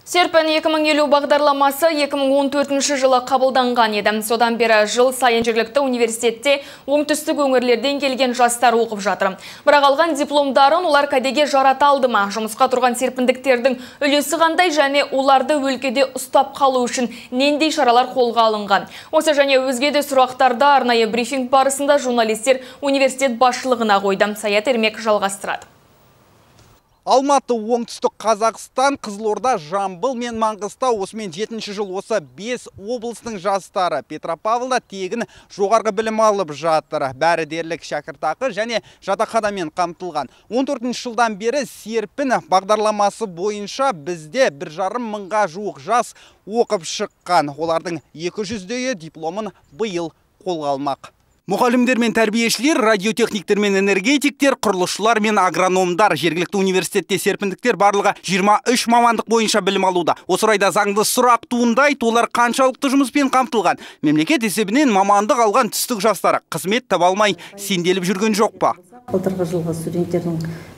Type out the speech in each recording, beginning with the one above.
Серпін 2050 бағдарламасы 2014 жылы қабылданған еді. Содан бері жыл сайын жергілікті университетте оңтүстік өңірлерден келген жастар оқып жатыр. Бірақ алған дипломдарын олар кәдеге жарата алды ма? Жұмысқа тұрған серпіндіктердің үлесі қандай және оларды өлкеде ұстап қалу үшін нендей шаралар қолға алынған? Осы және өзге де сұрақтарды арнайы брифинг барысында журналистер университет басшылығына қойды. Саят Ермек жалғастырады. Алматы, оңтүстік Қазақстан, Қызылорда, Жамбыл мен Маңғыстау осымен 7-ші жыл осы 5 облыстың жастары Петропавлда тегін жоғарғы білім алып жатыр. Бәрі дерлік шәкіртақы және жатақханамен қамтылған. 14 жылдан бері Серпін бағдарламасы бойынша бізде 1,5 мыңға жуық жас оқып шыққан. Олардың 200-дейі дипломын биыл қолға алмақ. Мұғалімдер мен тәрбиешілер, радиотехниктер мен энергетиктер, құрылысшылар мен агрономдар, жергілікті университетте серпіндіктер барлығы 23 мамандық бойынша білім алуда. Осы орайда заңды сұрақ туындайды, олар қаншалықты жұмыспен қамтылған? Мемлекет есебінен мамандық алған түстік жастары қызмет таба алмай сенделіп жүрген жоқ па? Былтырғы жылғы студенттердің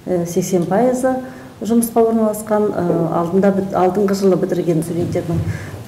80% жұмысқа орналасқан, алдыңғы жылы бітірген студенттердің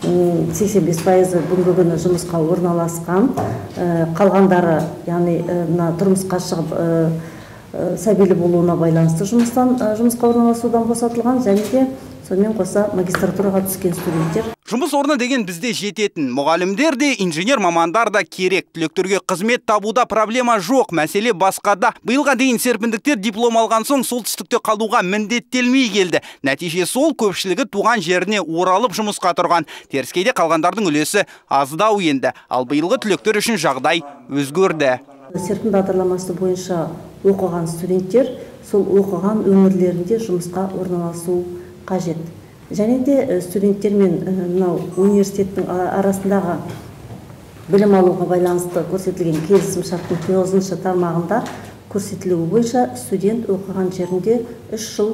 85% бүгінгі күні жұмысқа орналасқан, қалғандары, яғни тұрмысқа шығып сәбилі болуына байланысты жұмысқа орналасудан босатылған, және де сонымен қоса магистратураға түскен студенттер. Жұмыс орны деген бізде жететін. Мұғалімдер де, инженер мамандар да керек. Түлектерге қызмет табуда проблема жоқ. Мәселе басқада. Биылға дейін серпіндіктер диплом алған соң солтүстікте қалуға міндеттелмей келді. Нәтиже сол, көпшілігі туған жеріне оралып жұмысқа тұрған. Теріскейде қалғандардың үлесі аздау енді. Ал биылғы түлектер үшін жағдай өзгерді. Серпін бағдарламасы бойынша оқыған студенттер сол оқыған өңірлерінде жұмысқа орналасу қажет. Және де студенттер мен университеттің арасындағы білім алуға байланысты көрсетілген келісім шарттың 9-шы тармағында көрсетілуі бойынша студент оқыған жерінде 3 жыл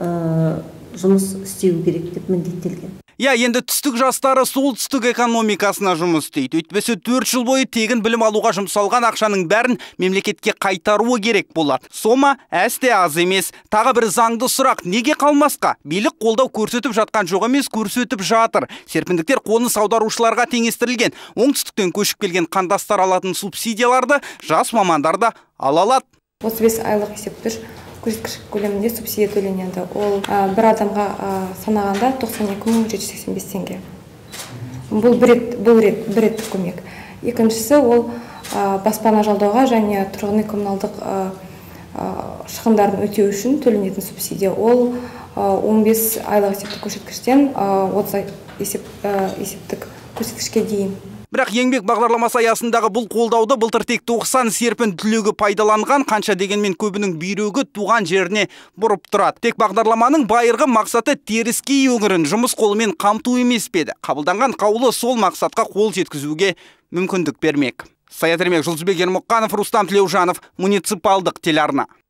жұмыс істеу керек деп міндеттелген. Енді түстік жастары солтүстік экономикасына жұмыс істейді. Өйтпесе 4 жыл бойы тегін білім алуға жұмсалған ақшаның бәрін мемлекетке қайтаруы керек болады. Сома әсте аз емес. Тағы бір заңды сұрақ, неге қалмасқа? Билік қолдау көрсетіп жатқан жоқ емес, көрсетіп жатыр. Серпіндіктер қоныс аударушыларға теңестірілген. Оңтүстіктен көшіп келген қандастар алатын субсидияларды жас мамандар да ала алады. 35 айлық есептер көрсеткіш көлемінде субсидия төленеді. Ол бір адамға санағанда 92.785 теңге. Бұл бір рет көмек. Екіншісі ол баспана жалдауға және тұрғын үй коммуналдық шығындарын өтеу үшін төленетін субсидия. Ол 15 айлық есептік көрсеткіштен 30 есептік көрсеткішке дейін. Бірақ еңбек бағдарламасы аясындағы бұл қолдауды былтыр тек 90 серпін түлегі пайдаланған, қанша дегенмен көбінің бүйрегі туған жеріне бұрып тұрады. Тек бағдарламаның байырғы мақсаты Теріскей өңірін жұмыс қолымен қамту емес пе еді. Қабылданған қаулы сол мақсатқа қол жеткізуге мүмкіндік бермек. Саят Ермек, Жұлдызбек Ермұқанов, Рустам Тілеужанов, муниципалдық телеарна.